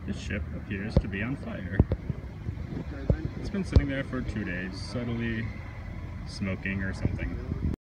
This ship appears to be on fire. It's been sitting there for 2 days, subtly smoking or something.